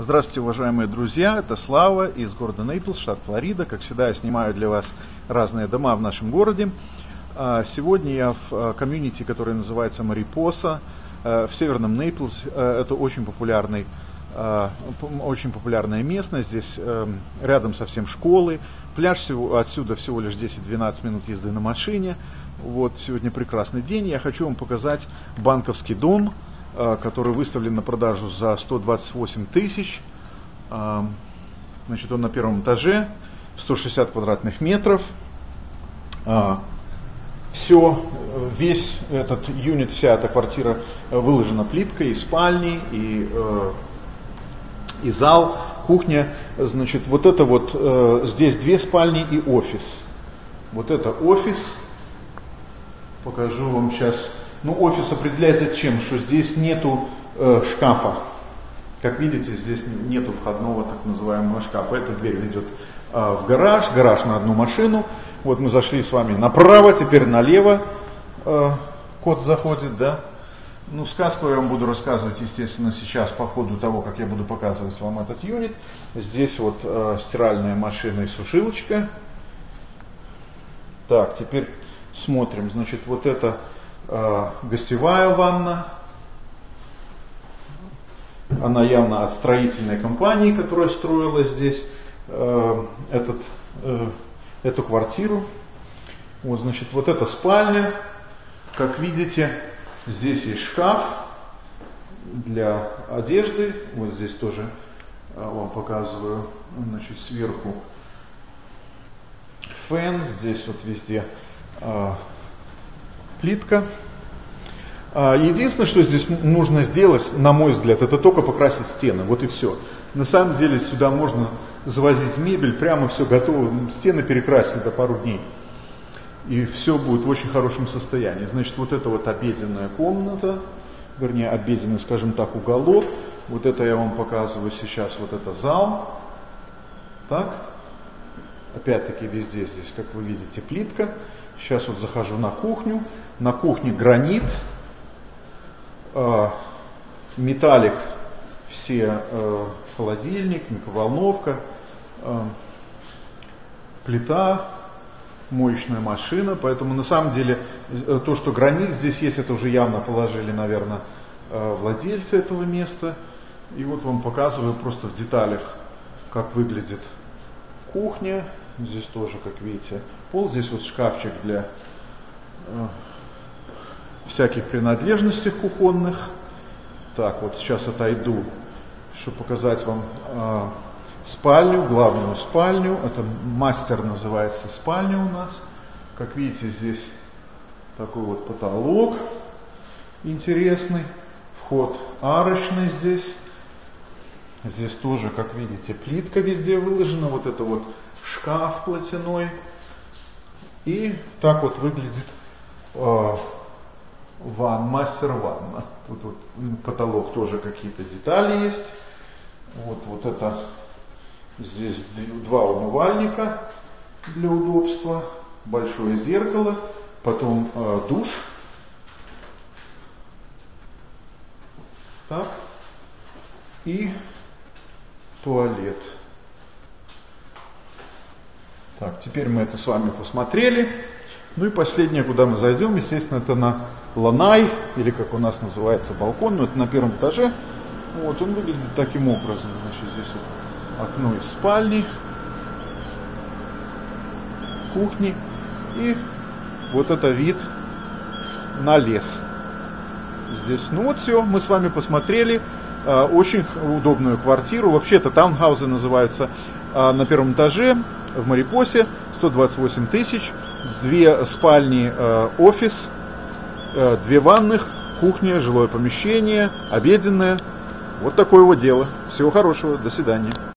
Здравствуйте, уважаемые друзья, это Слава из города Нейплс, штат Флорида. Как всегда, я снимаю для вас разные дома в нашем городе. Сегодня я в комьюнити, который называется Марипоса, в северном Нейплс. Это очень популярная местность, здесь рядом совсем школы. Пляж отсюда всего лишь 10-12 минут езды на машине. Вот сегодня прекрасный день. Я хочу вам показать банковский дом, который выставлен на продажу за 128 тысяч. Значит, он на первом этаже, 160 квадратных метров. Весь этот юнит, вся эта квартира выложена плиткой, и спальни, и зал, кухня. Значит, вот это вот, здесь 2 спальни и офис. Вот это офис. Покажу вам сейчас. Офис определяется чем? Что здесь нету шкафа. Как видите, здесь нету входного так называемого шкафа. Эта дверь ведет в гараж. Гараж на одну машину. Вот мы зашли с вами направо, теперь налево кот заходит, да? Сказку я вам буду рассказывать, естественно, сейчас по ходу того, как я буду показывать вам этот юнит. Здесь вот стиральная машина и сушилочка. Так, теперь смотрим. Значит, вот это гостевая ванна. Она явно от строительной компании, которая строила здесь эту квартиру. Вот, значит, вот эта спальня. Как видите, здесь есть шкаф для одежды. Вот здесь тоже вам показываю. Значит, сверху фен. Здесь вот везде плитка. Единственное, что здесь нужно сделать, на мой взгляд, это только покрасить стены. Вот и все. На самом деле сюда можно завозить мебель, прямо все готово. Стены перекрасить до пару дней. И все будет в очень хорошем состоянии. Значит, вот это вот обеденная комната, вернее, обеденный, скажем так, уголок. Вот это я вам показываю сейчас, вот это зал. Так. Опять-таки везде здесь, как вы видите, плитка. Сейчас вот захожу на кухню. На кухне гранит, металлик, все холодильник, микроволновка, плита, моечная машина. Поэтому на самом деле то, что гранит здесь есть, это уже явно положили, наверное, владельцы этого места. И вот вам показываю просто в деталях, как выглядит кухня. Здесь тоже, как видите, пол. Здесь вот шкафчик для всяких принадлежностей кухонных. Так, вот сейчас отойду, чтобы показать вам спальню, главную спальню. Это мастер называется спальня у нас. Как видите, здесь такой вот потолок интересный. Вход арочный здесь. Здесь тоже, как видите, плитка везде выложена. Вот это вот шкаф платяной. И так вот выглядит мастер ванна. Тут вот потолок тоже какие-то детали есть. Вот это здесь 2 умывальника для удобства, большое зеркало, потом душ. Так. И туалет. Так, теперь мы это с вами посмотрели. И последнее, куда мы зайдем, естественно, это на ланай, или как у нас называется балкон, но это на первом этаже. Вот, он выглядит таким образом. Значит, здесь вот окно из спальни, кухни, и вот это вид на лес. Здесь, вот все, мы с вами посмотрели. Очень удобную квартиру. Вообще это таунхаузы называются. На первом этаже в Марипосе, 128 тысяч, 2 спальни, офис, 2 ванных, кухня, жилое помещение, обеденное. Вот такое вот дело. Всего хорошего, до свидания.